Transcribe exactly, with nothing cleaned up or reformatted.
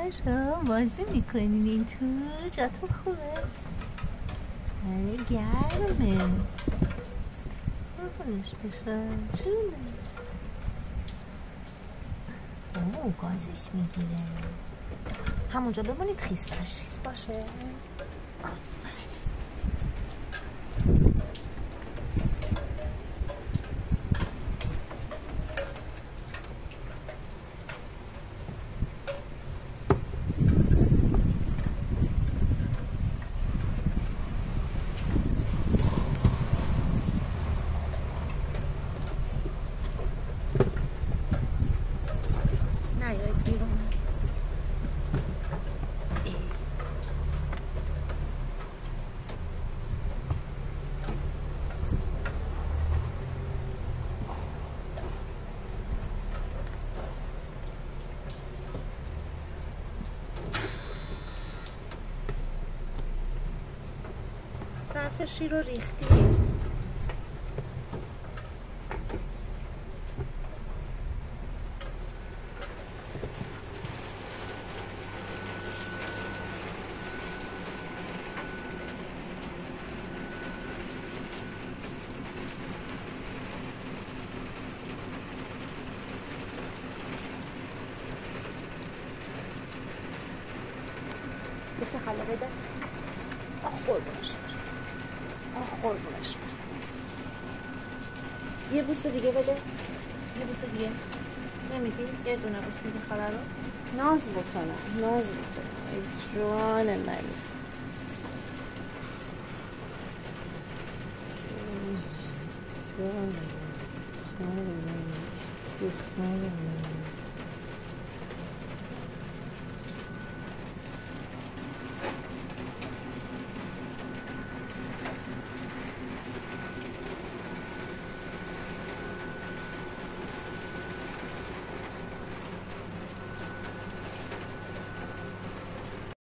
باشا بازی میکنین این تو جاتون خوبه؟ آره گرمه قربونش بشم چونه؟ اوه گازش میگیره همونجا بمونید خیس نشید باشه؟ ظرف شیر رو ریختی بسه خاله بده آخ قربونش برم آخ قربونش برم یه بوسه دیگه بده یه بوسه دیگه نمیدی؟ یه دونه بوسه میدی خاله رو ناز بکنم ناز بکنم ای جان من جان من دختر من